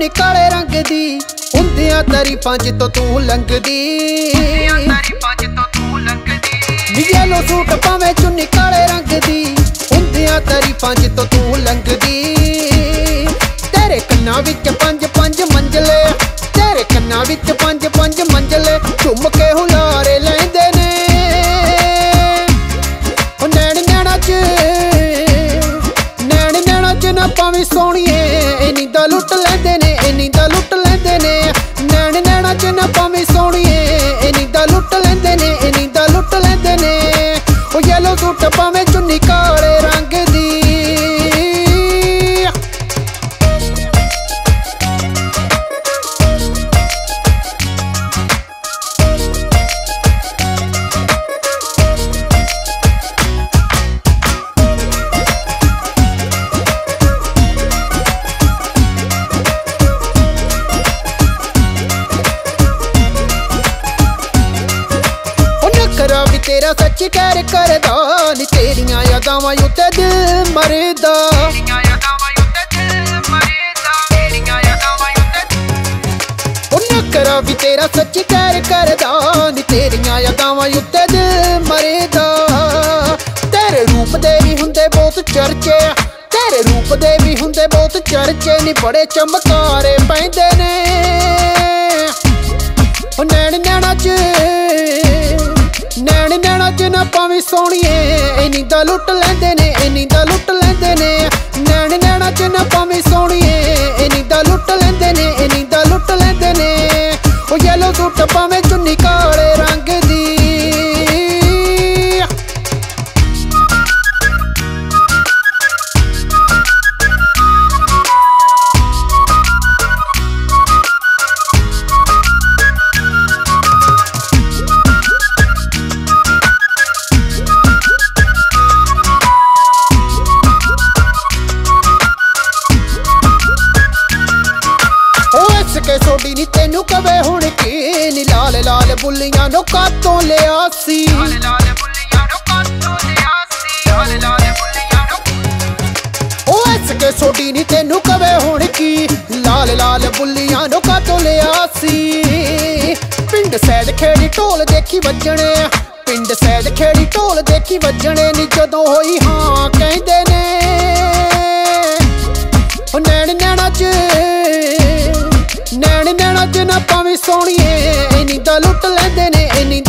चुन्नी काले रंग दी उन्दियां तारीफां जितों तू लंघदी येलो सूट पावे चुन्नी काले रंग दी उन्दियां तारीफां जितों तू लंघदी तेरे कन्नां विच पंज पंज मंजले तेरे कन्नां विच पंज पंज मंजले झुम के हुलारे लैंदे ने नैन नैना च ना पावी सोहणीए नींदा लुट लैंदे ने नींदा लुट लैंदे ने नैन नैना च ना पावी सोहणीए नींदा लुट लैंदे ने नींदा लुट लैंदे ने ओ येलो सूट पावे चुन्नी काले रंग दी भी तेरा सच कर करदा नी तेरियां यादां उत्ते दिल मरदा नखरा भी तेरा सच कर करदा नी तेरियां यादां उत्ते दिल मरदा तेरे रूप दे भी हुंदे बहुत चर्चे तेरे रूप दे भी हुंदे बहुत चर्चे नी बड़े चमकारे पैंदे ने नैन नैना च ना पावी सोहणीए नींदा लुट लैंदे ने नींदा लुट लैंदे ने नैन नैना च ना पावी सोहणीए नींदा लुट लैंदे ने नींदा लुट लैंदे ने ओ येलो सूट पावे चुन्नी काले रंग दी के सोडी नी तेनू कवे हुण की नी लाल लाल बुल्लियां नो कातों लिया सी ओ ऐस के सोडी नी तेनू कवे हुण की लाल लाल बुल्लियां नो कातों लिया सी पिंड सैद खेड़ी ढोल देखी वजने पिंड सैद खेड़ी ढोल देखी वजने नी जदों होई हां कहंदे ने नैन नैना च ना पावी सोहणीए नींदा लुट लैंदे ने